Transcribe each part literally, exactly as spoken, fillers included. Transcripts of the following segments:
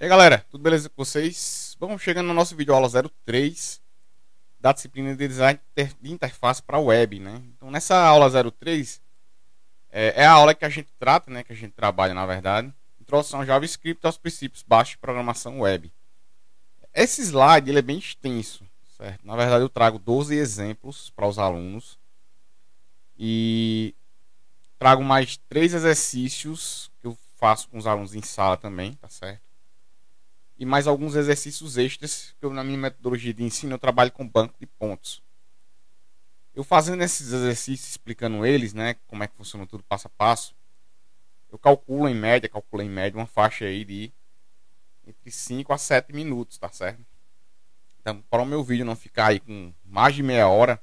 E aí galera, tudo beleza com vocês? Vamos chegando no nosso vídeo aula zero três da disciplina de design de interface para web, né? Então nessa aula zero três é, é a aula que a gente trata, né? Que a gente trabalha na verdade, introdução ao JavaScript aos princípios básicos de programação web. Esse slide ele é bem extenso, certo? Na verdade eu trago doze exemplos para os alunos e trago mais três exercícios que eu faço com os alunos em sala também, tá certo? E mais alguns exercícios extras que eu, na minha metodologia de ensino, eu trabalho com banco de pontos. Eu fazendo esses exercícios, explicando eles, né, como é que funciona tudo passo a passo, eu calculo em média, calculo em média uma faixa aí de entre cinco a sete minutos, tá certo? Então, para o meu vídeo não ficar aí com mais de meia hora,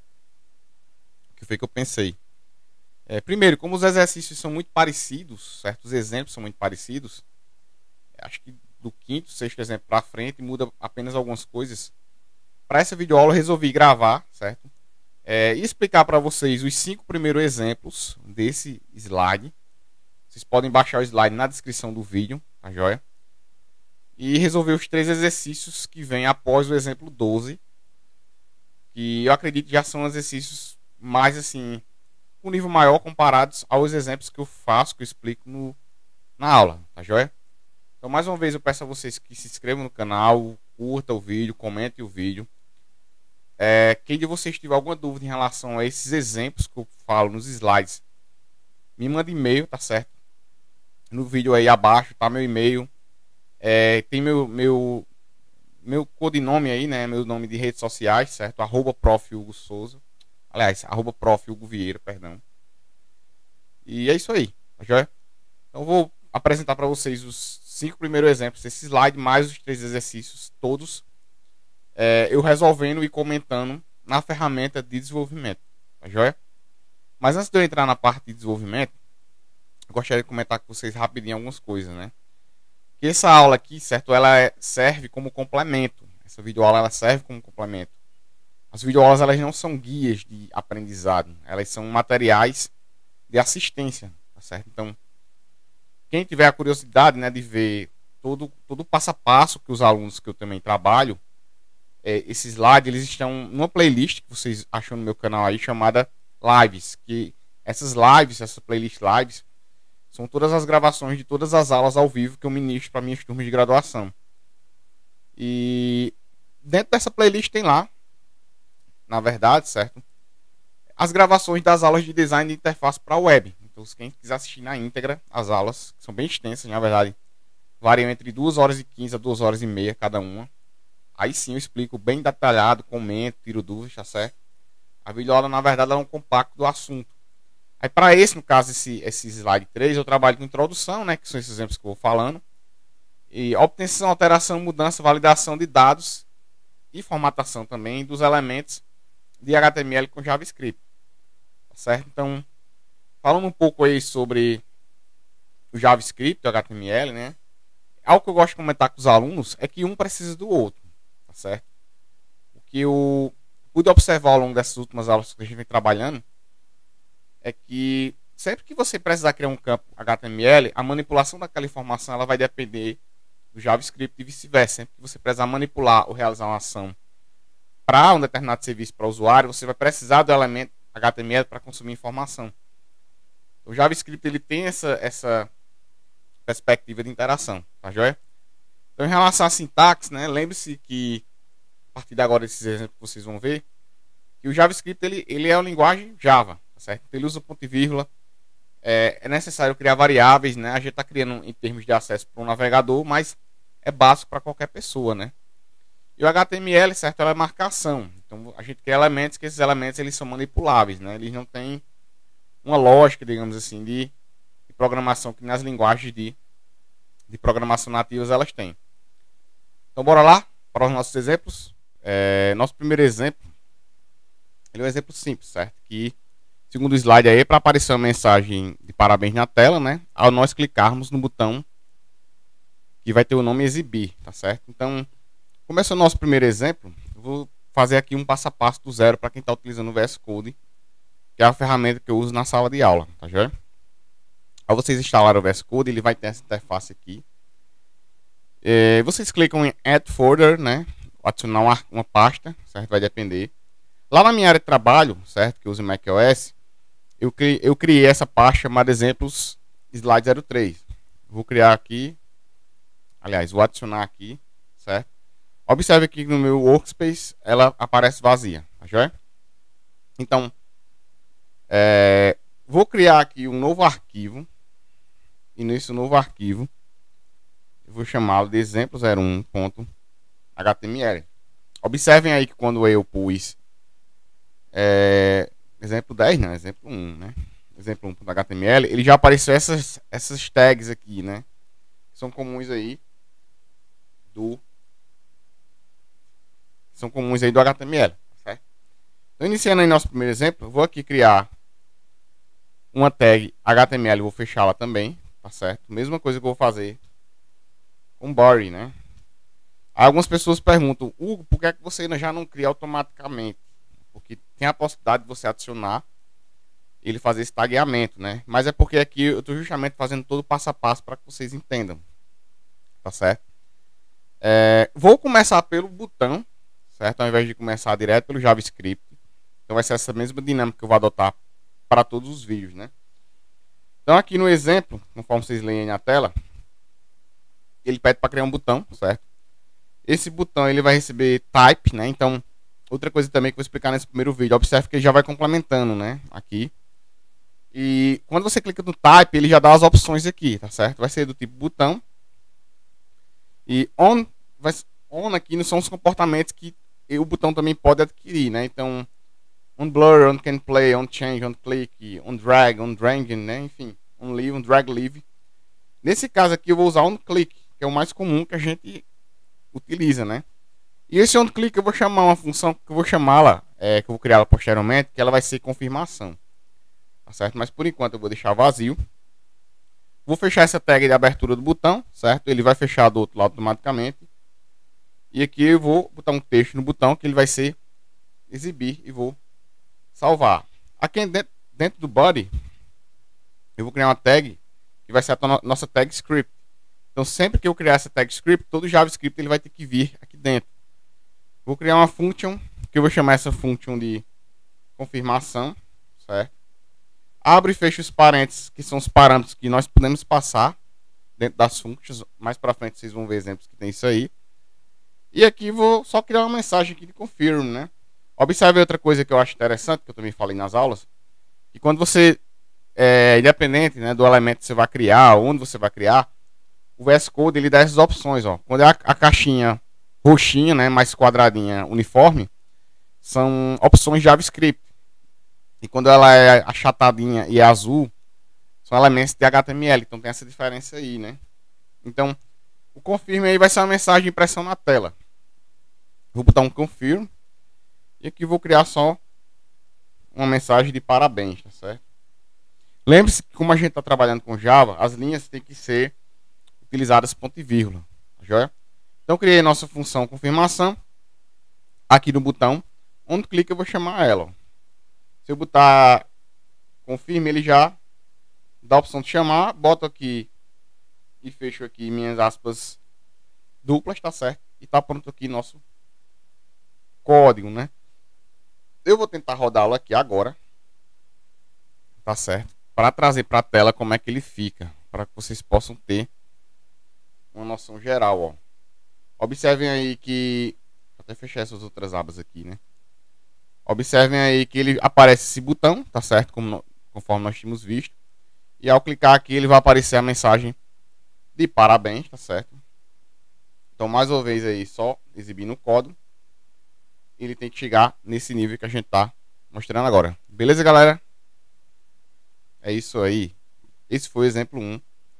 o que foi que eu pensei? É, primeiro, como os exercícios são muito parecidos, certos exemplos são muito parecidos, acho que do quinto, sexto exemplo para frente muda apenas algumas coisas. Para essa videoaula eu resolvi gravar, certo? É, e explicar para vocês os cinco primeiros exemplos desse slide. Vocês podem baixar o slide na descrição do vídeo, tá joia? E resolver os três exercícios que vêm após o exemplo doze, que eu acredito que já são exercícios mais assim, com nível maior comparados aos exemplos que eu faço, que eu explico no, na aula, tá joia? Então, mais uma vez, eu peço a vocês que se inscrevam no canal, curta o vídeo, comente o vídeo. É, quem de vocês tiver alguma dúvida em relação a esses exemplos que eu falo nos slides, me manda e-mail, tá certo? No vídeo aí abaixo tá meu e-mail. É, tem meu, meu, meu codinome aí, né? Meu nome de redes sociais, certo? Arroba prof. Hugo Souza. Aliás, arroba prof. Hugo Vieira, perdão. E é isso aí, tá joia? Então, eu vou apresentar para vocês os cinco primeiros exemplos desse slide, mais os três exercícios, todos é, eu resolvendo e comentando na ferramenta de desenvolvimento, tá joia? Mas antes de eu entrar na parte de desenvolvimento, eu gostaria de comentar com vocês rapidinho algumas coisas, né? Que essa aula aqui, certo, ela é, serve como complemento. Essa videoaula ela serve como complemento. As videoaulas elas não são guias de aprendizado, elas são materiais de assistência, tá certo? Então, quem tiver a curiosidade, né, de ver todo, todo o passo a passo que os alunos que eu também trabalho, é, esses slides, eles estão numa playlist que vocês acham no meu canal aí, chamada Lives. Que essas lives, essa playlist Lives, são todas as gravações de todas as aulas ao vivo que eu ministro para minhas turmas de graduação. E dentro dessa playlist tem lá, na verdade, certo? As gravações das aulas de design de interface para web. Então, quem quiser assistir na íntegra, as aulas, que são bem extensas, na verdade, variam entre duas horas e quinze a duas horas e meia cada uma. Aí sim eu explico bem detalhado, comento, tiro dúvidas, tá certo? A videoaula, na verdade, é um compacto do assunto. Aí, para esse, no caso, esse, esse slide três, eu trabalho com introdução, né? Que são esses exemplos que eu vou falando. E obtenção, alteração, mudança, validação de dados e formatação também dos elementos de H T M L com JavaScript. Tá certo? Então, falando um pouco aí sobre o JavaScript, o H T M L, né? Algo que eu gosto de comentar com os alunos é que um precisa do outro, tá certo? O que eu pude observar ao longo dessas últimas aulas que a gente vem trabalhando é que sempre que você precisar criar um campo H T M L, a manipulação daquela informação ela vai depender do JavaScript e vice-versa. Sempre que você precisar manipular ou realizar uma ação para um determinado serviço para o usuário, você vai precisar do elemento H T M L para consumir informação. O JavaScript ele tem essa, essa perspectiva de interação, tá joia? Então, em relação à sintaxe, né, lembre-se que a partir de agora, esses exemplos que vocês vão ver, que o JavaScript ele, ele é uma linguagem Java, tá certo? Ele usa ponto e vírgula, é, é necessário criar variáveis, né? A gente está criando em termos de acesso para um navegador, mas é básico para qualquer pessoa, né? E o H T M L, certo, ela é marcação. Então, a gente cria elementos que esses elementos eles são manipuláveis, né? Eles não têm uma lógica, digamos assim, de, de programação que nas linguagens de, de programação nativas elas têm. Então, bora lá para os nossos exemplos. É, nosso primeiro exemplo, ele é um exemplo simples, certo? Que, segundo o slide aí, para aparecer uma mensagem de parabéns na tela, né? Ao nós clicarmos no botão que vai ter o nome exibir, tá certo? Então, começando o nosso primeiro exemplo, eu vou fazer aqui um passo a passo do zero para quem está utilizando o V S Code, que é a ferramenta que eu uso na sala de aula, tá joia? Ao vocês instalarem o V S Code, ele vai ter essa interface aqui. É, vocês clicam em Add Folder, né? Adicionar uma, uma pasta, certo? Vai depender. Lá na minha área de trabalho, certo? Que eu uso macOS, eu criei, eu criei essa pasta chamada Exemplos Slide zero três. Vou criar aqui, aliás, vou adicionar aqui, certo? Observe aqui no meu Workspace, ela aparece vazia, tá joia? Então, é, vou criar aqui um novo arquivo, e nesse novo arquivo, eu vou chamá-lo de exemplo zero um ponto H T M L. Observem aí que quando eu pus é, exemplo dez, não, exemplo um, né? Exemplo um ponto H T M L, ele já apareceu essas, essas tags aqui, né? São comuns aí do são comuns aí do H T M L, certo? Então, iniciando aí nosso primeiro exemplo, eu vou aqui criar uma tag H T M L, vou fechá-la também, tá certo? Mesma coisa que eu vou fazer com body, né? Algumas pessoas perguntam, Hugo, por que é que você já não cria automaticamente? Porque tem a possibilidade de você adicionar ele fazer esse tagueamento, né? Mas é porque aqui eu estou justamente fazendo todo o passo a passo para que vocês entendam, tá certo? É, vou começar pelo botão, certo? Ao invés de começar direto pelo JavaScript. Então vai ser essa mesma dinâmica que eu vou adotar para todos os vídeos, né? Então aqui no exemplo, conforme vocês leem na tela, ele pede para criar um botão, certo? Esse botão ele vai receber type, né? Então, outra coisa também que eu vou explicar nesse primeiro vídeo, observe que ele já vai complementando, né? Aqui. E quando você clica no type, ele já dá as opções aqui, tá certo? Vai ser do tipo botão. E on, vai, on aqui não são os comportamentos que o botão também pode adquirir, né? Então, on blur, on can play, on change, on click, on drag, on drag, né? Enfim, on leave, on drag leave. Nesse caso aqui eu vou usar on click, que é o mais comum que a gente utiliza, né? E esse on click eu vou chamar uma função que eu vou chamá-la, é, que eu vou criá-la posteriormente, que ela vai ser confirmação, tá certo? Mas por enquanto eu vou deixar vazio. Vou fechar essa tag de abertura do botão, certo? Ele vai fechar do outro lado automaticamente. E aqui eu vou botar um texto no botão que ele vai ser exibir e vou salvar. Aqui dentro, dentro do body, eu vou criar uma tag que vai ser a nossa tag script. Então sempre que eu criar essa tag script, todo JavaScript ele vai ter que vir aqui dentro. Vou criar uma function, que eu vou chamar essa function de confirmação, certo? Abro e fecho os parênteses, que são os parâmetros que nós podemos passar dentro das functions. Mais para frente vocês vão ver exemplos que tem isso aí. E aqui vou só criar uma mensagem aqui de confirm, né? Observe outra coisa que eu acho interessante, que eu também falei nas aulas, que quando você é independente, né, do elemento que você vai criar, onde você vai criar, o V S Code ele dá essas opções, ó. Quando é a, a caixinha roxinha, né, mais quadradinha, uniforme, são opções JavaScript. E quando ela é achatadinha e é azul, são elementos de H T M L. Então tem essa diferença aí, né? Então, o confirm aí vai ser uma mensagem de impressão na tela. Vou botar um confirm. E aqui vou criar só uma mensagem de parabéns, tá certo? Lembre-se que como a gente está trabalhando com Java, as linhas têm que ser utilizadas ponto e vírgula, tá joia? Então criei nossa função confirmação. Aqui no botão, onde clica eu vou chamar ela, ó. Se eu botar confirme, ele já dá a opção de chamar. Boto aqui e fecho aqui minhas aspas duplas, tá certo? E tá pronto aqui nosso código, né? Eu vou tentar rodá-lo aqui agora, tá certo? Para trazer para a tela como é que ele fica, para que vocês possam ter uma noção geral, ó. Observem aí que... Vou até fechar essas outras abas aqui, né? Observem aí que ele aparece esse botão, tá certo? Como, conforme nós tínhamos visto. E ao clicar aqui, ele vai aparecer a mensagem de parabéns, tá certo? Então, mais uma vez aí, só exibindo o código. Ele tem que chegar nesse nível que a gente tá mostrando agora. Beleza, galera? É isso aí. Esse foi o exemplo um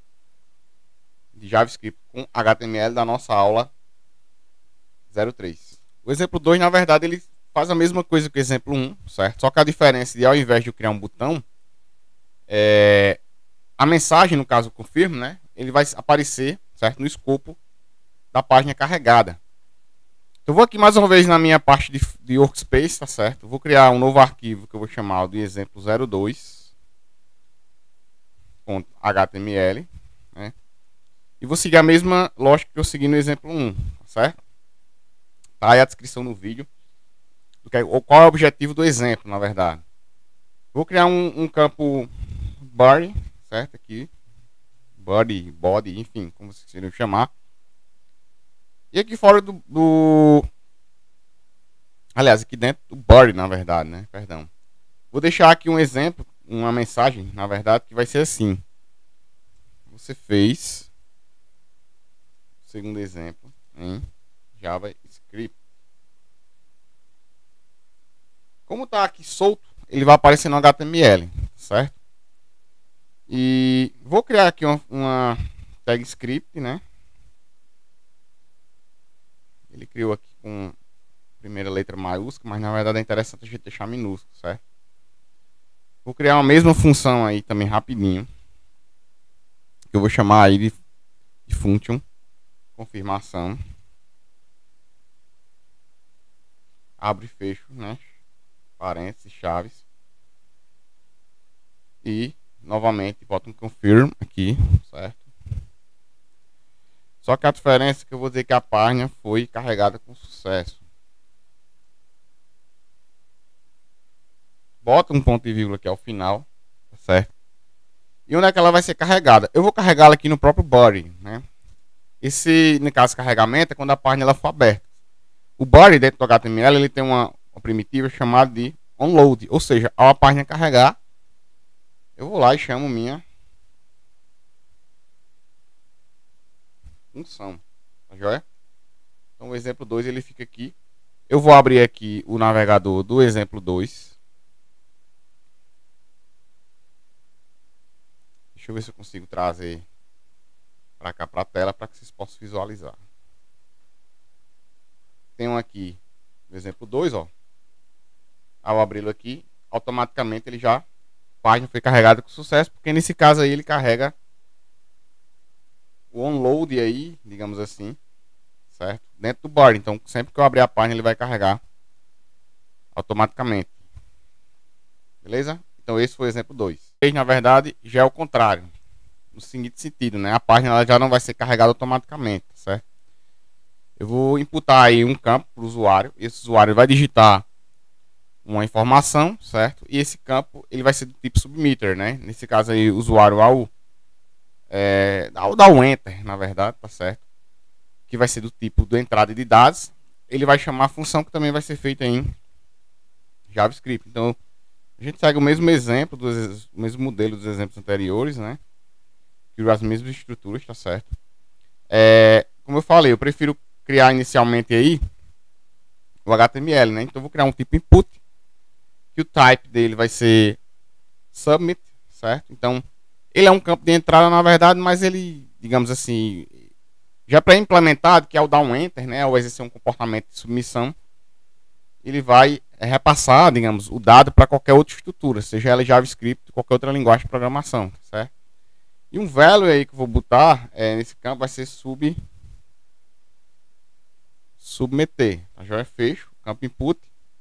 de JavaScript com H T M L da nossa aula zero três. O exemplo dois, na verdade, ele faz a mesma coisa que o exemplo um, certo? Só que a diferença de, ao invés de eu criar um botão, é, a mensagem, no caso confirm, né? Ele vai aparecer, certo? No escopo da página carregada. Eu vou aqui mais uma vez na minha parte de, de workspace, tá certo? Vou criar um novo arquivo que eu vou chamar de exemplo zero dois ponto H T M L, né? E vou seguir a mesma lógica que eu segui no exemplo um, tá certo? Tá aí a descrição no vídeo. Do que, ou qual é o objetivo do exemplo, na verdade. Vou criar um, um campo body, certo? Aqui. Body, body, enfim, como vocês queiram chamar. E aqui fora do, do... Aliás, aqui dentro do body, na verdade, né? Perdão. Vou deixar aqui um exemplo, uma mensagem, na verdade, que vai ser assim. Você fez... Segundo exemplo, em JavaScript. Como está aqui solto, ele vai aparecer no H T M L, certo? E vou criar aqui uma, uma tag script, né? Ele criou aqui com primeira letra maiúscula, mas na verdade é interessante a gente deixar minúsculo, certo? Vou criar uma mesma função aí também rapidinho, que eu vou chamar aí de, de function confirmação. Abre e fecho, né? Parênteses, chaves. E novamente boto um confirm aqui, certo? Só que a diferença é que eu vou dizer que a página foi carregada com sucesso. Bota um ponto e vírgula aqui ao final, tá certo? E onde é que ela vai ser carregada? Eu vou carregá-la aqui no próprio body, né? Esse, no caso, carregamento é quando a página ela for aberta. O body dentro do H T M L ele tem uma, uma primitiva chamada de onload, ou seja, ao a página carregar, eu vou lá e chamo minha função, tá joia? Então o exemplo dois ele fica aqui. Eu vou abrir aqui o navegador do exemplo dois. Deixa eu ver se eu consigo trazer para cá para a tela para que vocês possam visualizar. Tenho aqui o exemplo dois, ó. Ao abri-lo aqui, automaticamente ele já a página foi carregada com sucesso, porque nesse caso aí ele carrega o onload aí, digamos assim, certo? Dentro do body. Então, sempre que eu abrir a página, ele vai carregar automaticamente. Beleza? Então, esse foi o exemplo dois. Na verdade, já é o contrário. No seguinte sentido, né? A página ela já não vai ser carregada automaticamente, certo? Eu vou imputar aí um campo para o usuário. Esse usuário vai digitar uma informação, certo? E esse campo ele vai ser do tipo submitter, né? Nesse caso aí, o usuário ao, é, ao dar um enter, na verdade, tá certo? Que vai ser do tipo do entrada de dados. Ele vai chamar a função que também vai ser feita em JavaScript. Então, a gente segue o mesmo exemplo, dos, o mesmo modelo dos exemplos anteriores, né? Que as mesmas estruturas, tá certo? É, como eu falei, eu prefiro criar inicialmente aí o H T M L, né? Então, eu vou criar um tipo input, que o type dele vai ser submit, certo? Então, ele é um campo de entrada, na verdade, mas ele, digamos assim, já pré-implementado, que é o dar um enter, né? Ao exercer um comportamento de submissão, ele vai repassar, digamos, o dado para qualquer outra estrutura, seja ela JavaScript, qualquer outra linguagem de programação, certo? E um value aí que eu vou botar é, nesse campo vai ser sub submeter. A joia fecho, campo input.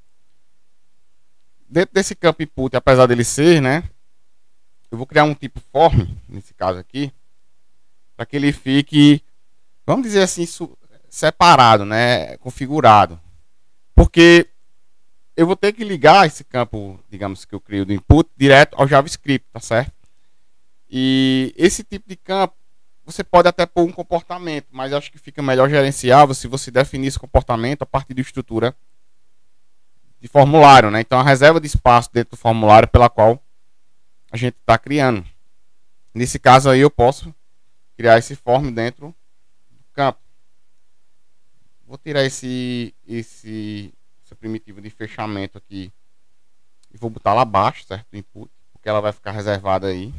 Dentro desse campo input, apesar dele ser, né, eu vou criar um tipo form, nesse caso aqui, para que ele fique, vamos dizer assim, separado, né, configurado. Porque eu vou ter que ligar esse campo, digamos que eu crio do input, direto ao JavaScript, tá certo? E esse tipo de campo, você pode até pôr um comportamento, mas acho que fica melhor gerenciável se você definir esse comportamento a partir de estrutura de formulário, né? Então a reserva de espaço dentro do formulário pela qual a gente está criando. Nesse caso aí eu posso criar esse form dentro do campo. Vou tirar esse, esse essa primitiva de fechamento aqui e vou botar lá abaixo, certo? Do input, porque ela vai ficar reservada aí.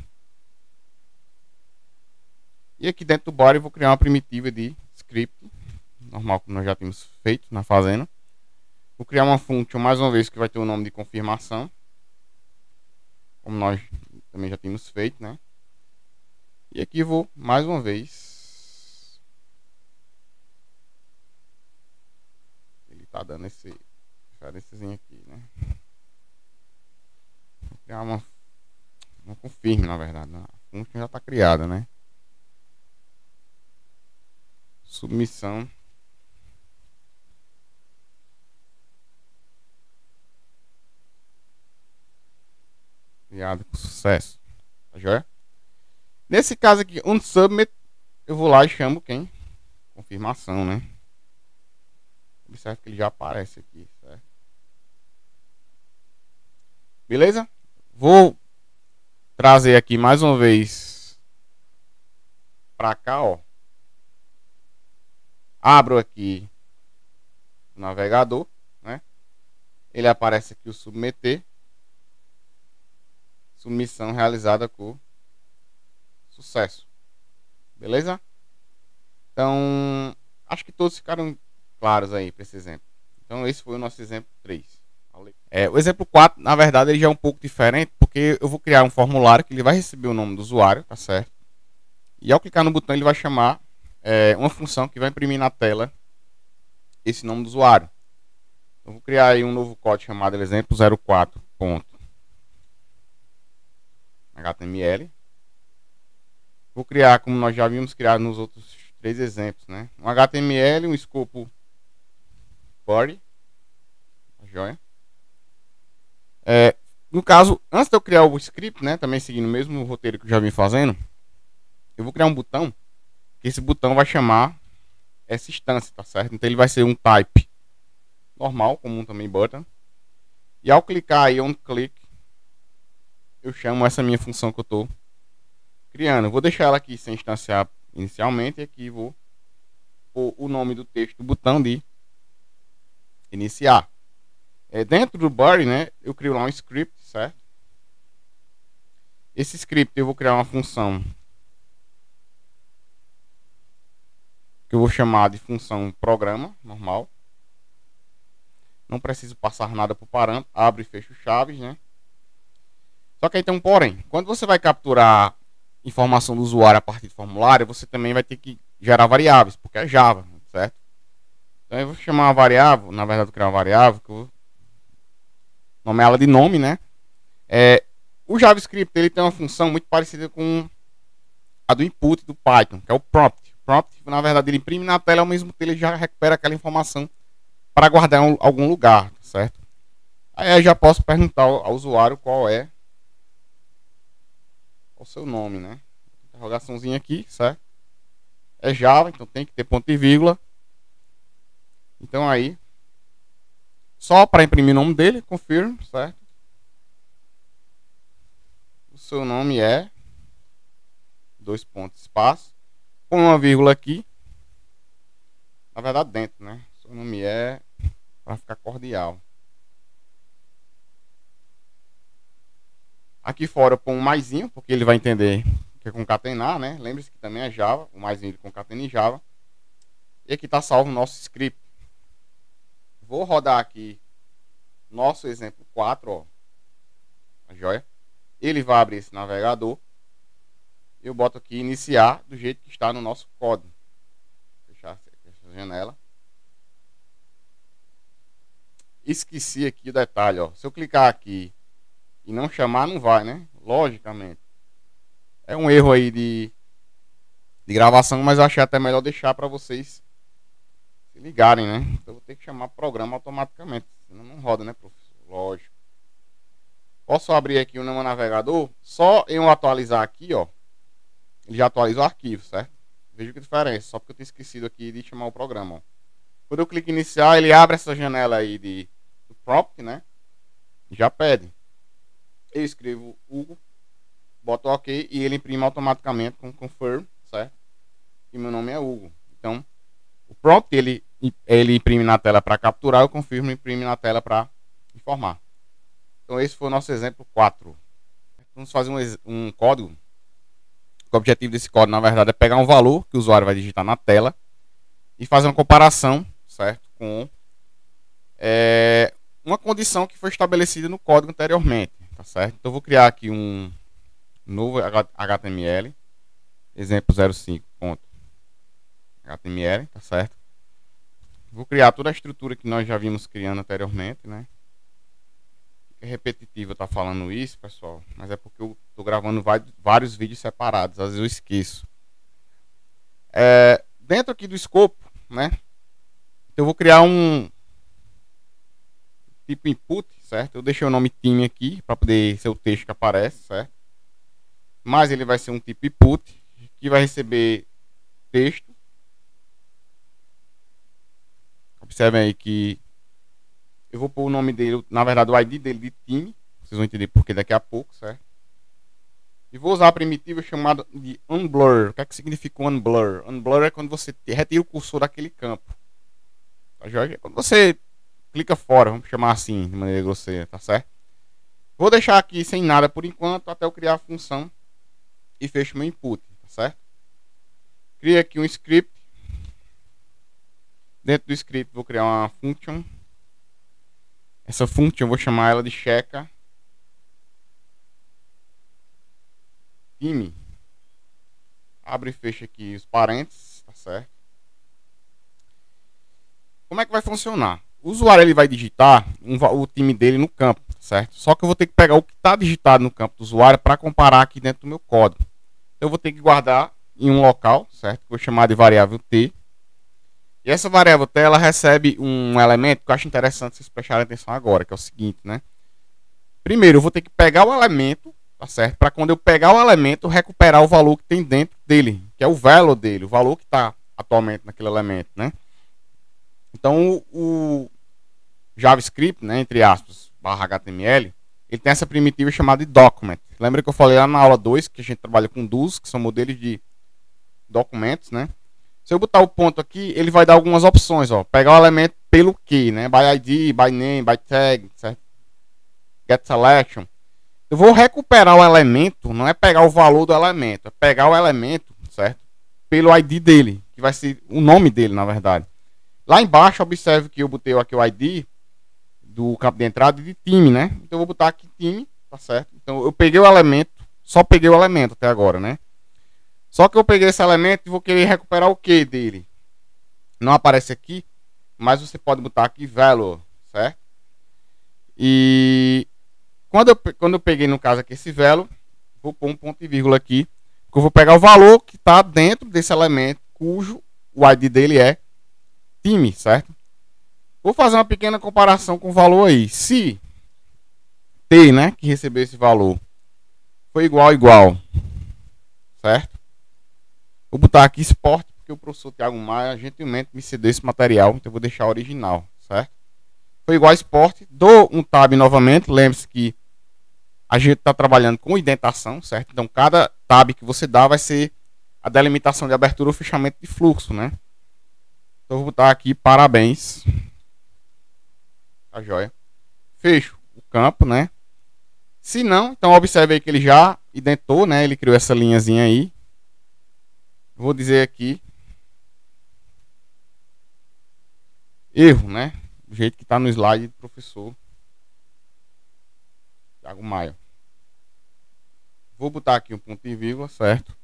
E aqui dentro do body eu vou criar uma primitiva de script, normal como nós já tínhamos feito na fazenda. Vou criar uma function mais uma vez que vai ter o nome de confirmação, como nós também já tínhamos feito, né? E aqui vou mais uma vez, ele tá dando esse diferençazinho aqui, né? Vou criar uma, uma confirme, na verdade, a function já está criada, né? submissão criada com sucesso. Tá joia? Nesse caso aqui, on submit, eu vou lá e chamo quem? Confirmação, né? Observe que ele já aparece aqui, certo? Beleza? Vou trazer aqui mais uma vez para cá, ó. Abro aqui o navegador, né? Ele aparece aqui o submeter. Submissão realizada com sucesso. Beleza? Então, acho que todos ficaram claros aí para esse exemplo. Então, esse foi o nosso exemplo três. É, o exemplo quatro, na verdade, ele já é um pouco diferente, porque eu vou criar um formulário que ele vai receber o nome do usuário, tá certo? E ao clicar no botão, ele vai chamar é, uma função que vai imprimir na tela esse nome do usuário. Eu vou criar aí um novo código chamado exemplo zero quatro ponto H T M L. Vou criar, como nós já vimos criar nos outros três exemplos, né? Um H T M L, um escopo body, joia. É, no caso, antes de eu criar o script, né, também seguindo o mesmo roteiro que eu já vim fazendo, eu vou criar um botão, que esse botão vai chamar essa instância, tá certo? Então ele vai ser um type normal, comum também button. E ao clicar aí on click, eu chamo essa minha função que eu estou criando. Eu vou deixar ela aqui sem instanciar inicialmente, e aqui vou pôr o nome do texto do botão de iniciar. É, dentro do body, né, eu crio lá um script, certo? Esse script eu vou criar uma função que eu vou chamar de função programa, normal. Não preciso passar nada para o parâmetro, abre e fecha chaves, né? Só que aí tem um porém. Quando você vai capturar informação do usuário a partir de formulário, você também vai ter que gerar variáveis, porque é Java, certo? Então eu vou chamar uma variável, na verdade vou criar uma variável que eu vou nomear ela de nome, né? É, o JavaScript ele tem uma função muito parecida com a do input do Python, que é o prompt. Prompt, na verdade, ele imprime na tela, ao mesmo tempo ele já recupera aquela informação para guardar em algum lugar, certo? Aí eu já posso perguntar ao, ao usuário qual é o seu nome, né? Interrogaçãozinha aqui, certo? É Java, então tem que ter ponto e vírgula. Então aí, só para imprimir o nome dele, confirm, certo? O seu nome é dois pontos, espaço, põe uma vírgula aqui, na verdade dentro, né? O seu nome é, para ficar cordial. Aqui fora eu ponho um maisinho, porque ele vai entender que é concatenar, né? Lembre-se que também é Java, o maisinho ele concatena em Java. E aqui está salvo o nosso script. Vou rodar aqui nosso exemplo quatro, ó. A joia. Ele vai abrir esse navegador. Eu boto aqui iniciar do jeito que está no nosso código. Vou fechar essa janela. Esqueci aqui o detalhe, ó. Se eu clicar aqui e não chamar, não vai, né? Logicamente. É um erro aí de, de gravação, mas eu achei até melhor deixar para vocês se ligarem, né? Então eu vou ter que chamar o programa automaticamente, senão não roda, né, professor? Lógico. Posso abrir aqui o meu navegador, só eu atualizar aqui, ó. Ele já atualiza o arquivo, certo? Veja que diferença, só porque eu tinha esquecido aqui de chamar o programa, ó. Quando eu clico em iniciar, ele abre essa janela aí de do prompt, né? Já pede. Eu escrevo Hugo, boto OK e ele imprime automaticamente com confirm, certo? E meu nome é Hugo. Então, o prompt ele, ele imprime na tela para capturar, o confirm imprime na tela para informar. Então, esse foi o nosso exemplo quatro. Vamos fazer um, um código. O objetivo desse código, na verdade, é pegar um valor que o usuário vai digitar na tela e fazer uma comparação, certo? Com é, uma condição que foi estabelecida no código anteriormente, tá certo? Então, eu vou criar aqui um novo H T M L, exemplo zero cinco ponto H T M L, tá certo? Vou criar toda a estrutura que nós já vimos criando anteriormente, né? É repetitivo eu estar falando isso, pessoal, mas é porque eu estou gravando vários vídeos separados, às vezes eu esqueço. É, dentro aqui do escopo, né? Então eu vou criar um tipo input, certo? Eu deixei o nome time aqui para poder ser o texto que aparece, certo? Mas ele vai ser um tipo input que vai receber texto. Observem aí que eu vou pôr o nome dele, na verdade o I D dele de time. Vocês vão entender porque daqui a pouco, certo? E vou usar a primitiva chamada de unblur. O que é que significa unblur? Unblur é quando você retira o cursor daquele campo. Tá, Jorge? Quando você clica fora, vamos chamar assim, de maneira grosseira, tá certo? Vou deixar aqui sem nada por enquanto, até eu criar a função e fecho meu input, tá certo? Cria aqui um script. Dentro do script vou criar uma function. Essa function eu vou chamar ela de checa time. Abre e fecha aqui os parênteses, tá certo? Como é que vai funcionar? O usuário ele vai digitar um, o time dele no campo, certo? Só que eu vou ter que pegar o que está digitado no campo do usuário para comparar aqui dentro do meu código. Então eu vou ter que guardar em um local, certo? Vou chamar de variável t. E essa variável t ela recebe um elemento que eu acho interessante vocês prestarem atenção agora, que é o seguinte, né? Primeiro eu vou ter que pegar o elemento, tá certo? Para quando eu pegar o elemento, recuperar o valor que tem dentro dele, que é o value dele, o valor que está atualmente naquele elemento, né? Então o, o JavaScript, né, entre aspas, barra H T M L, ele tem essa primitiva chamada de document. Lembra que eu falei lá na aula dois que a gente trabalha com D O S, que são modelos de documentos, né? Se eu botar o ponto aqui, ele vai dar algumas opções, ó. Pegar o elemento pelo que, né? By I D, by name, by tag, certo? Get selection. Eu vou recuperar o elemento, não é pegar o valor do elemento, é pegar o elemento, certo? Pelo I D dele, que vai ser o nome dele, na verdade. Lá embaixo, observe que eu botei aqui o I D do campo de entrada e de time, né? Então eu vou botar aqui time, tá certo? Então eu peguei o elemento, só peguei o elemento até agora, né? Só que eu peguei esse elemento e vou querer recuperar o que dele? Não aparece aqui, mas você pode botar aqui value, certo? E quando eu, quando eu peguei, no caso aqui, esse value, vou pôr um ponto e vírgula aqui, porque eu vou pegar o valor que está dentro desse elemento, cujo o I D dele é time, certo? Vou fazer uma pequena comparação com o valor aí. Se T, né, que recebeu esse valor, foi igual a igual, certo? Vou botar aqui Sport, porque o professor Thiago Maia gentilmente me cedeu esse material, então eu vou deixar original, certo? Foi igual a Sport, dou um tab novamente, lembre-se que a gente está trabalhando com indentação, certo? Então cada tab que você dá vai ser a delimitação de abertura ou fechamento de fluxo, né? Então eu vou botar aqui parabéns. Tá joia? Fecho o campo, né? Se não, então observe aí que ele já indentou, né? Ele criou essa linhazinha aí. Vou dizer aqui erro, né? Do jeito que está no slide do professor Thiago Maia. Vou botar aqui um ponto e vírgula, certo?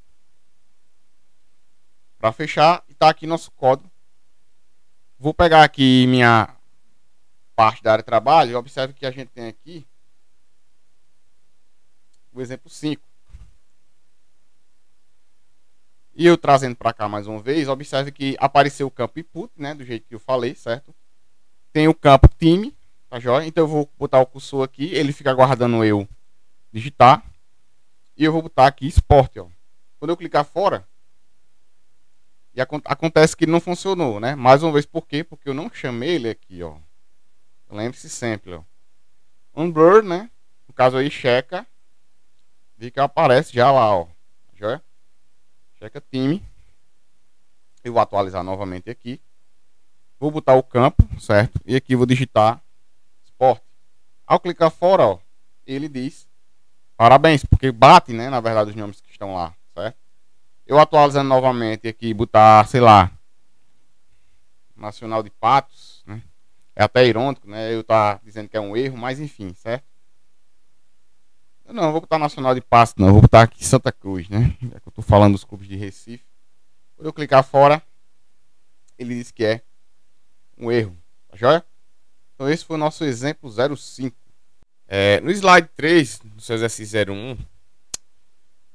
Para fechar, e tá aqui nosso código. Vou pegar aqui minha parte da área de trabalho e observe que a gente tem aqui o exemplo cinco. E eu trazendo para cá mais uma vez, observe que apareceu o campo input, né, do jeito que eu falei, certo? Tem o campo time, tá joia? Então eu vou botar o cursor aqui, ele fica aguardando eu digitar. E eu vou botar aqui Sport, ó. Quando eu clicar fora, e ac acontece que ele não funcionou, né? Mais uma vez, por quê? Porque eu não chamei ele aqui, ó. Lembre-se sempre, ó. Unblur, né? No caso aí, checa. Vê que aparece já lá, ó. Joia? Checa time. Eu vou atualizar novamente aqui. Vou botar o campo, certo? E aqui vou digitar Sport. Ao clicar fora, ó, ele diz parabéns, porque bate, né? Na verdade, os nomes que estão lá, certo? Eu atualizando novamente aqui, botar, sei lá, Nacional de Patos, né? É até irônico, né? Eu tá dizendo que é um erro, mas enfim, certo? Eu não, vou botar Nacional de Patos, não. Eu vou botar aqui Santa Cruz, né? Já que eu tô falando dos clubes de Recife. Quando eu clicar fora, ele diz que é um erro, tá joia? Então esse foi o nosso exemplo zero cinco. É, no slide três, no seu exercício zero um,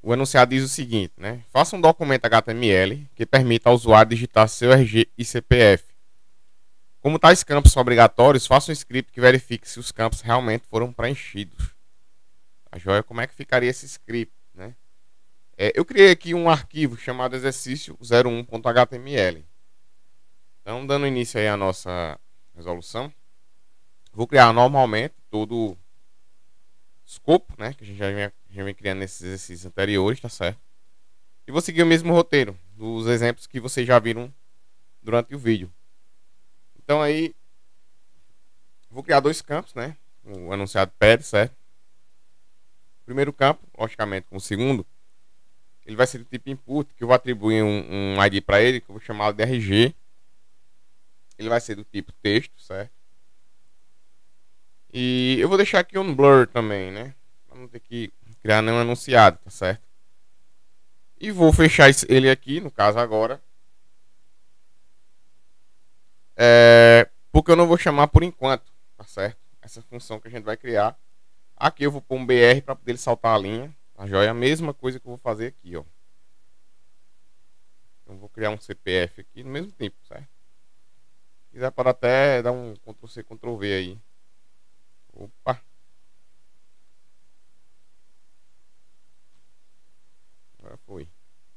o enunciado diz o seguinte, né? Faça um documento H T M L que permita ao usuário digitar seu R G e C P F. Como tais campos são obrigatórios, faça um script que verifique se os campos realmente foram preenchidos. A joia, como é que ficaria esse script, né? É, eu criei aqui um arquivo chamado exercício zero um ponto H T M L. Então, dando início aí à nossa resolução, vou criar normalmente todo o escopo, né, que a gente já vem, já vem criando nesses exercícios anteriores, tá certo? E vou seguir o mesmo roteiro dos exemplos que vocês já viram durante o vídeo. Então aí, vou criar dois campos, né? O anunciado pede, certo? O primeiro campo, logicamente, com o segundo, ele vai ser do tipo input, que eu vou atribuir um, um I D para ele, que eu vou chamar de R G. Ele vai ser do tipo texto, certo? E eu vou deixar aqui um blur também, né? Pra não ter que criar nenhum anunciado, tá certo? E vou fechar ele aqui, no caso agora. É, porque eu não vou chamar por enquanto, tá certo? Essa função que a gente vai criar. Aqui eu vou pôr um B R para poder ele saltar a linha. A joia é a mesma coisa que eu vou fazer aqui, ó. Então vou criar um C P F aqui no mesmo tempo, certo? Se quiser pode até dar um control C, control V aí. Opa. Agora foi.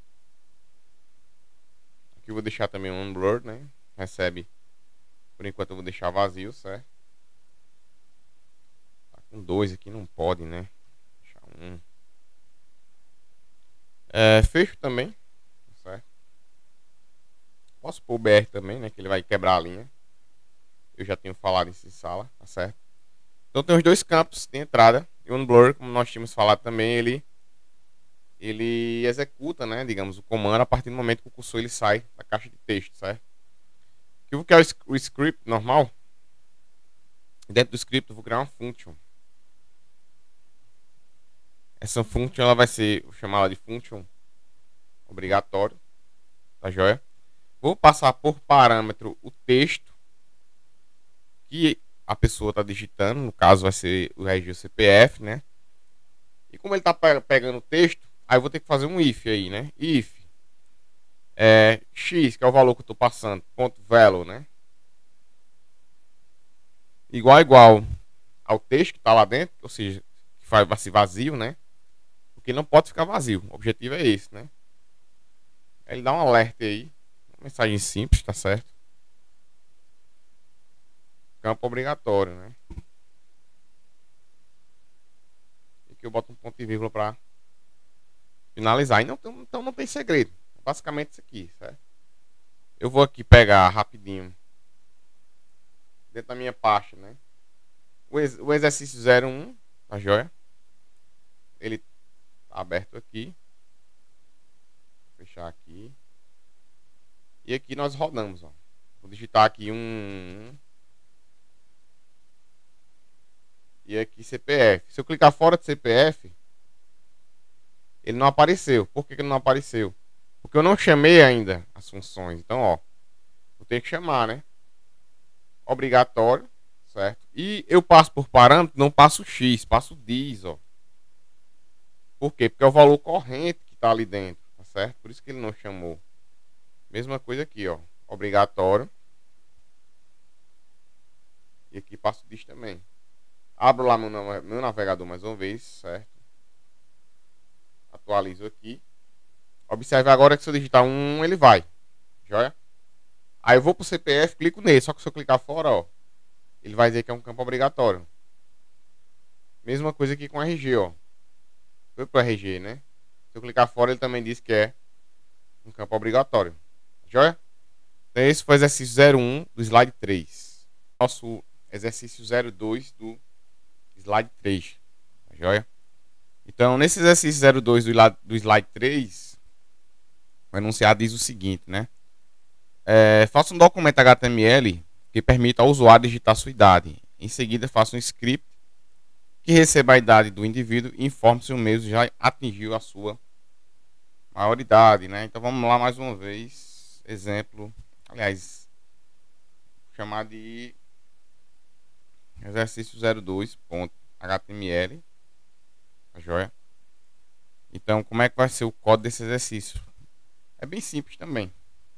Aqui eu vou deixar também um unblur, né? Recebe. Por enquanto eu vou deixar vazio, certo? Tá com dois aqui, não pode, né? Deixar um. É, fecho também, certo? Posso pôr o B R também, né? Que ele vai quebrar a linha. Eu já tenho falado isso em sala, tá certo? Então tem os dois campos de entrada. E o unblur, como nós tínhamos falado também, ele ele executa, né, digamos, o comando a partir do momento que o cursor ele sai da caixa de texto, certo? Que eu vou criar o script normal. Dentro do script eu vou criar uma function. Essa function ela vai ser, vou chamar ela de function obrigatório, tá joia? Vou passar por parâmetro o texto que a pessoa está digitando, no caso vai ser o R G C P F, né? E como ele está pegando o texto, aí eu vou ter que fazer um if aí, né? If é, x, que é o valor que eu estou passando, ponto value, né? Igual igual ao texto que está lá dentro, ou seja, que vai ser vazio, né? Porque não pode ficar vazio. O objetivo é esse, né? Ele dá um alerta aí, uma mensagem simples, tá certo? Campo obrigatório, né? E aqui eu boto um ponto e vírgula para finalizar. E não, então não tem segredo. Basicamente isso aqui, certo? Eu vou aqui pegar rapidinho dentro da minha pasta, né? O, ex o exercício zero um, tá joia? Ele tá aberto aqui. Vou fechar aqui. E aqui nós rodamos, ó. Vou digitar aqui um e aqui C P F. Se eu clicar fora de C P F, ele não apareceu. Por que, que ele não apareceu? Porque eu não chamei ainda as funções. Então, ó, eu tenho que chamar, né? Obrigatório, certo? E eu passo por parâmetro, não passo X, passo diz, ó. Por quê? Porque é o valor corrente que tá ali dentro, tá certo? Por isso que ele não chamou. Mesma coisa aqui, ó. Obrigatório. E aqui passo diz também. Abro lá meu, meu navegador mais uma vez, certo? Atualizo aqui. Observe agora que se eu digitar um, ele vai. Joia? Aí eu vou pro C P F, clico nele. Só que se eu clicar fora, ó, ele vai dizer que é um campo obrigatório. Mesma coisa aqui com R G, ó. Foi pro R G, né? Se eu clicar fora, ele também diz que é um campo obrigatório. Joia? Então esse foi o exercício zero um do slide três. Nosso exercício zero dois do slide três. Joia? Então, nesse exercício zero dois do, do slide três, o enunciado diz o seguinte, né? É, faça um documento H T M L que permita ao usuário digitar sua idade. Em seguida, faça um script que receba a idade do indivíduo e informe se o mesmo já atingiu a sua maioridade, né? Então, vamos lá mais uma vez. Exemplo, aliás, vou chamar de exercício zero dois ponto H T M L. A joia. Então, como é que vai ser o código desse exercício? É bem simples também.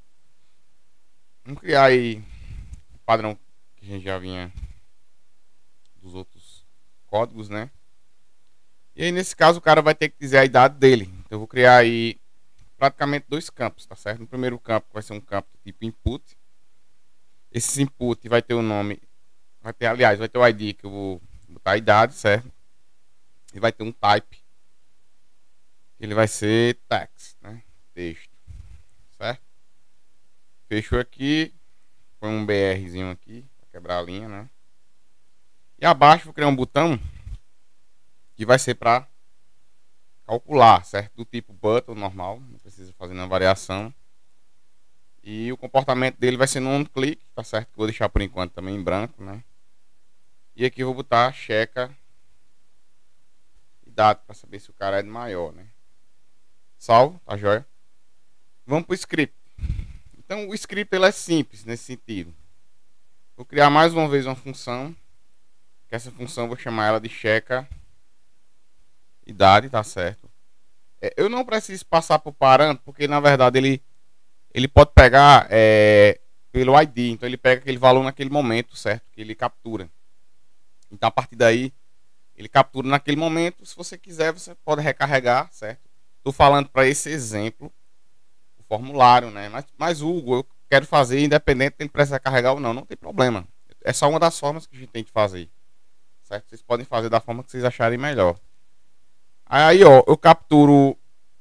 Vamos criar aí o padrão que a gente já vinha dos outros códigos, né? E aí, nesse caso, o cara vai ter que dizer a idade dele. Então, eu vou criar aí praticamente dois campos, tá certo? No primeiro campo vai ser um campo tipo input. Esse input vai ter o nome, vai ter, aliás, vai ter o I D que eu vou botar a idade, certo? E vai ter um type, ele vai ser text, né? Texto, certo? Fechou aqui, põe um BRzinho aqui, pra quebrar a linha, né? E abaixo vou criar um botão que vai ser para calcular, certo? Do tipo button normal, não precisa fazer nenhuma variação. E o comportamento dele vai ser no on click, tá certo? Vou deixar por enquanto também em branco, né? E aqui eu vou botar checa idade para saber se o cara é de maior, né? Salvo, tá joia? Vamos pro script. Então o script ele é simples nesse sentido. Vou criar mais uma vez uma função, que essa função eu vou chamar ela de checa idade, tá certo? É, eu não preciso passar por parâmetro, porque na verdade ele ele pode pegar é, pelo I D, então ele pega aquele valor naquele momento, certo? Que ele captura. Então a partir daí ele captura naquele momento. Se você quiser, você pode recarregar, certo? Estou falando para esse exemplo o formulário, né? Mas, mas Hugo, eu quero fazer independente dele precisar carregar ou não, não tem problema. É só uma das formas que a gente tem de fazer, certo? Vocês podem fazer da forma que vocês acharem melhor. Aí, ó, eu capturo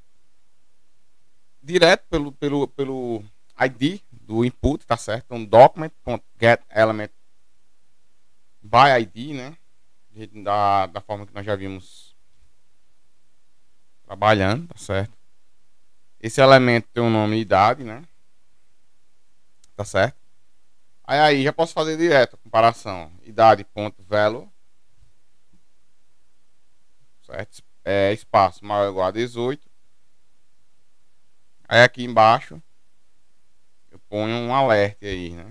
direto pelo, pelo, pelo I D do input, tá certo? Então, document.getElement by I D, né? Da, da forma que nós já vimos trabalhando, tá certo? Esse elemento tem um nome e idade, né? Tá certo? Aí, aí já posso fazer direto a comparação. Idade.value, certo? É, espaço maior ou igual a dezoito. Aí aqui embaixo eu ponho um alerta aí, né?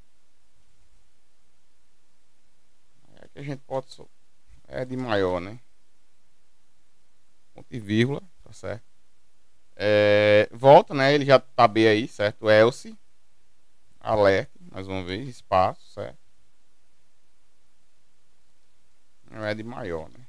Aí que a gente pode... É de maior, né? Ponto e vírgula, tá certo? É, volta, né? Ele já tá B aí, certo? Else, alerta, mais uma vez, espaço, certo? Não é de maior, né?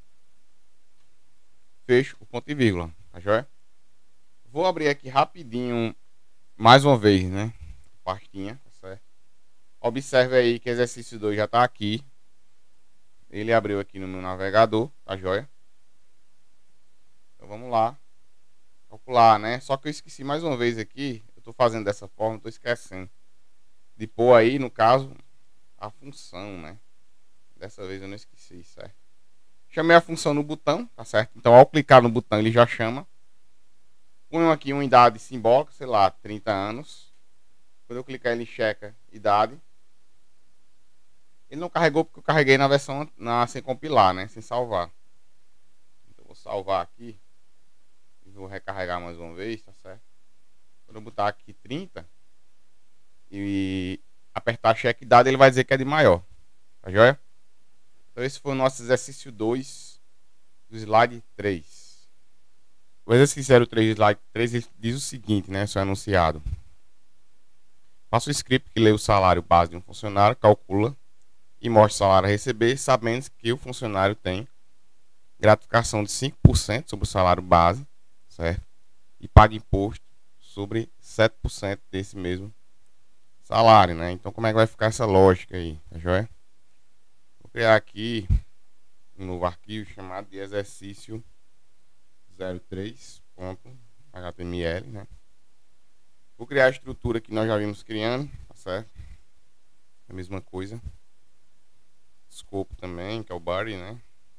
Fecho o ponto e vírgula, tá joia? Vou abrir aqui rapidinho, mais uma vez, né? Pastinha, tá certo? Observe aí que exercício dois já tá aqui. Ele abriu aqui no meu navegador, tá joia? Então vamos lá. Calcular, né? Só que eu esqueci mais uma vez aqui. Eu tô fazendo dessa forma, tô esquecendo de pôr aí, no caso, a função, né? Dessa vez eu não esqueci, certo? Chamei a função no botão, tá certo? Então ao clicar no botão ele já chama. Ponho aqui uma idade simbólica, sei lá, trinta anos. Quando eu clicar ele checa idade. Ele não carregou porque eu carreguei na versão na, sem compilar, né? Sem salvar. Então eu vou salvar aqui. E vou recarregar mais uma vez, tá certo? Quando eu botar aqui trinta e apertar cheque idade, ele vai dizer que é de maior. Tá joia? Então esse foi o nosso exercício dois do slide três. O exercício zero três do slide três diz o seguinte, né? Isso é anunciado. Faça o script que lê o salário base de um funcionário, calcula e mostra o salário a receber, sabendo que o funcionário tem gratificação de cinco por cento sobre o salário base, certo? E paga imposto sobre sete por cento desse mesmo salário, né? Então como é que vai ficar essa lógica aí, tá joia? Vou criar aqui um novo arquivo chamado de exercício zero três ponto H T M L, né? Vou criar a estrutura que nós já vimos criando, tá certo? A mesma coisa. Scope também, que é o body, né?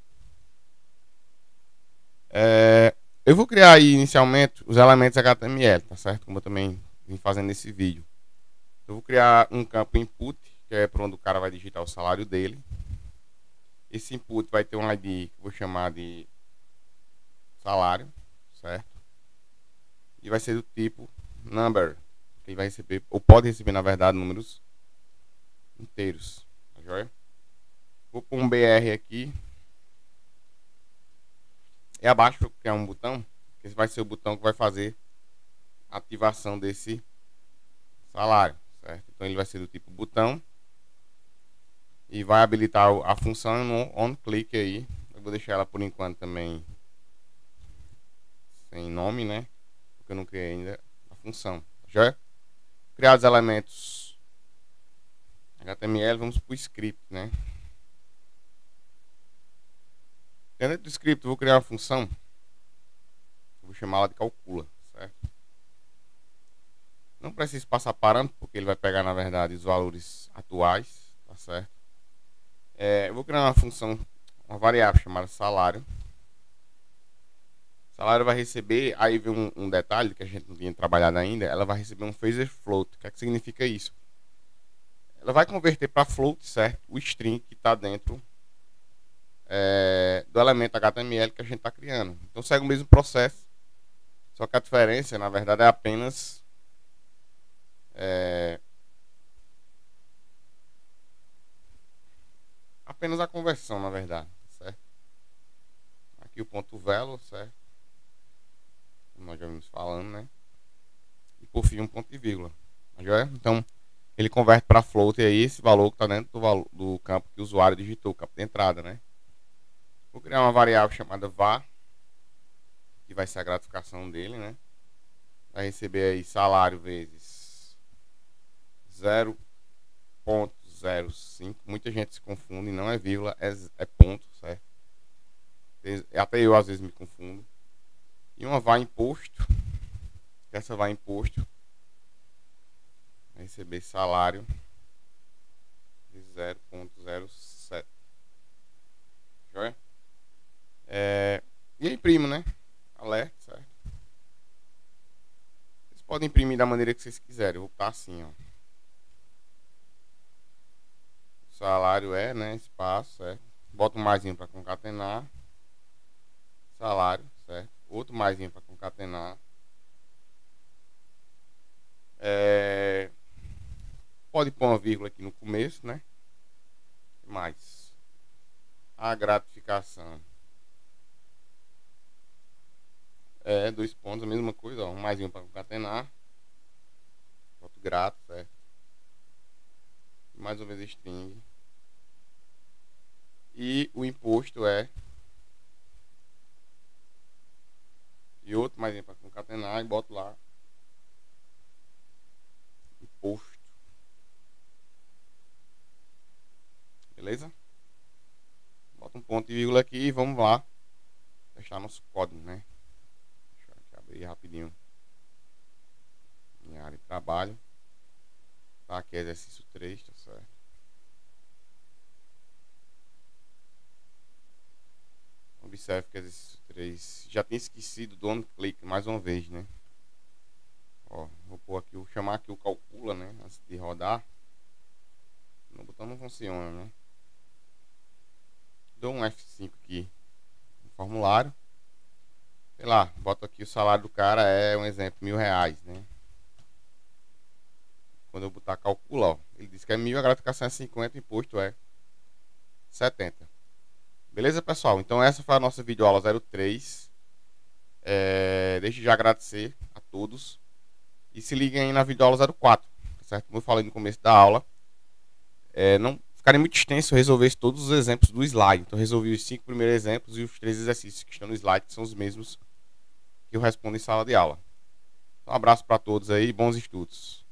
É, eu vou criar aí inicialmente os elementos H T M L, tá certo? Como eu também vim fazendo nesse vídeo. Eu vou criar um campo input, que é para onde o cara vai digitar o salário dele. Esse input vai ter um I D que eu vou chamar de salário, certo? E vai ser do tipo number, que ele vai receber, ou pode receber na verdade números inteiros, tá joia? Vou pôr um B R aqui. E abaixo eu vou criar um botão, que esse vai ser o botão que vai fazer a ativação desse salário, certo? Então ele vai ser do tipo botão e vai habilitar a função no on click aí. Eu vou deixar ela por enquanto também sem nome, né? Porque eu não criei ainda a função. Já é? Criar os elementos H T M L, vamos para o script, né? Dentro do script eu vou criar uma função, eu vou chamar ela de calcula, certo? Não preciso passar parâmetro, porque ele vai pegar na verdade os valores atuais, tá certo? É, eu vou criar uma função, uma variável chamada salário. Salário vai receber, aí vem um, um detalhe que a gente não tinha trabalhado ainda, ela vai receber um phaser float. O que é que significa isso? Ela vai converter para float, certo? O string que está dentro é, do elemento H T M L que a gente está criando. Então segue o mesmo processo, só que a diferença, na verdade, é apenas é, apenas a conversão, na verdade, certo? Aqui o ponto velo, certo? Como nós já vimos falando, né? E por fim um ponto e vírgula. Então ele converte para float aí esse valor que está dentro do, valor, do campo que o usuário digitou, o campo de entrada, né? Vou criar uma variável chamada var, que vai ser a gratificação dele, né? Vai receber aí salário vezes zero ponto zero cinco. Muita gente se confunde, não é vírgula, é, é ponto, certo? Até eu às vezes me confundo. E uma var imposto, que essa var imposto vai receber salário de zero ponto zero sete. Joia? É, e imprimo, né? Alerta, certo? Vocês podem imprimir da maneira que vocês quiserem. Eu vou botar assim, ó. O salário é, né? Espaço, certo? Bota um maisinho para concatenar. Salário, certo? Outro maisinho para concatenar. É... Pode pôr uma vírgula aqui no começo, né? Mais a gratificação é dois pontos, a mesma coisa, ó, um maisinho para concatenar. Boto grato, certo? Mais uma vez string. E o imposto é e outro maisinho para concatenar e boto lá imposto. Beleza? Bota um ponto e vírgula aqui e vamos lá testar nosso código, né? Deixa eu aqui abrir rapidinho minha área de trabalho. Tá, aqui é exercício três, tá certo? Observe que exercício três já tinha esquecido do on click mais uma vez, né? Ó, vou pôr aqui, vou chamar aqui o calcula, né? Antes de rodar. O botão não funciona, né? Dou um F cinco aqui no formulário. Sei lá, boto aqui o salário do cara é um exemplo, mil reais, né? Quando eu botar calcula, ó, ele diz que é mil, a gratificação é cinquenta, o imposto é setenta. Beleza, pessoal? Então essa foi a nossa videoaula zero três. É, deixe de agradecer a todos. E se liguem aí na videoaula zero quatro, certo? Como eu falei no começo da aula, é, não ficarem muito extenso, eu resolver todos os exemplos do slide. Então eu resolvi os cinco primeiros exemplos e os três exercícios que estão no slide, que são os mesmos que eu respondo em sala de aula. Então, um abraço para todos aí, bons estudos.